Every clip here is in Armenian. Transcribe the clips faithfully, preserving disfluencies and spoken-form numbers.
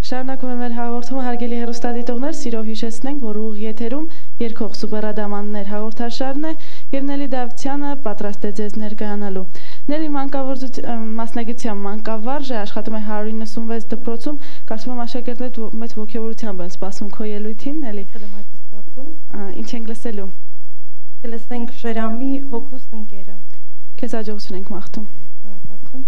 Շարունակում եմ հաղորդումը հարգելի հեռուստադիտողներ, սիրով հիշեցնենք, որ ուղիղ եթերում երկող սուպերադամաններ հաղորդաշարն է եւ Նելի Դավթյանը պատրաստ է ձեզ ներկայանալու։ Նելի մասնագիտությամբ մանկավարժ է, աշխատում է հարյուր իննսունվեց դպրոցում, կարծում եմ աշակերտներդ մեծ ողջավորությամբ են սպասում քո ելույթին, Նելի։ Ինչ ենք լսելու։ Կլսենք Շերամի հոգուս ընկերը։ Քեզ հաջողություն ենք մաղթում։ Շնորհակալություն։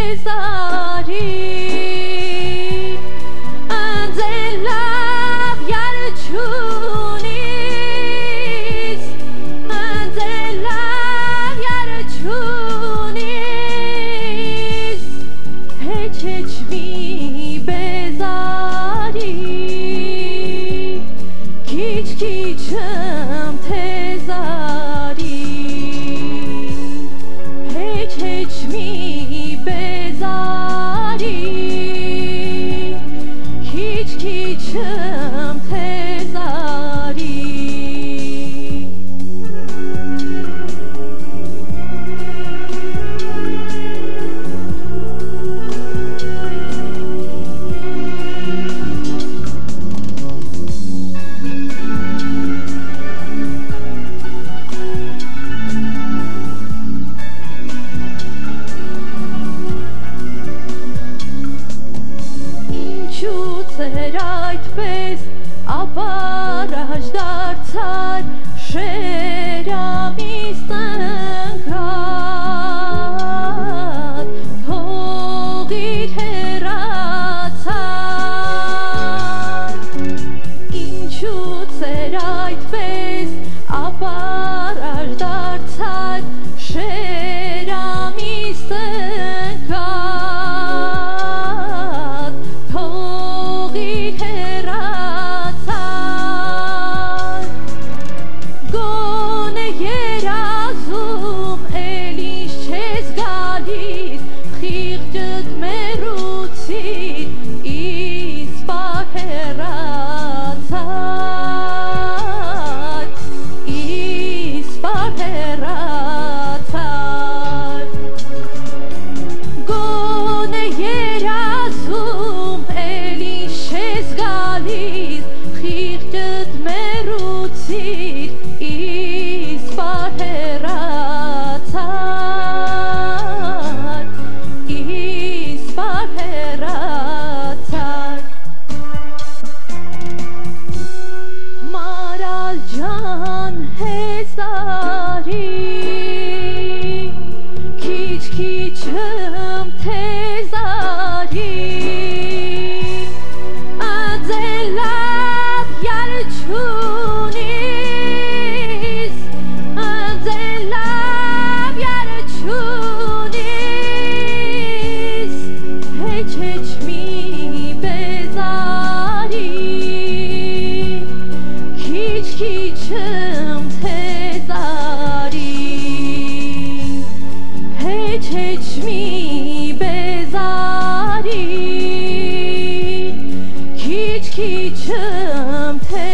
Love քիչմ թեզարի Ձեր այդպես ապարաշ դարձար շերամիս տնքատ թողիր հեռացար ինչու ձեր այդպես ապարաշ դարձար շերամիս տնքատ թողիր հեռացար գոնե երազում էլ ինչ չես գալիս խիղճդ մերուցիր իսպար հեռացար իսպար հեռացար գոնե երազում էլ ինչ չես գալիս խիղճդ մերուցիր իսպար հեռացար իսպար հեռացար մարալ ջան հեզարի քիչ քիչմ թեզարի Azelab yarchunis Azelab yarchunis Hech hech mi bezari Kich kichim tezari Hech hech mi bezari Kiç kiçim te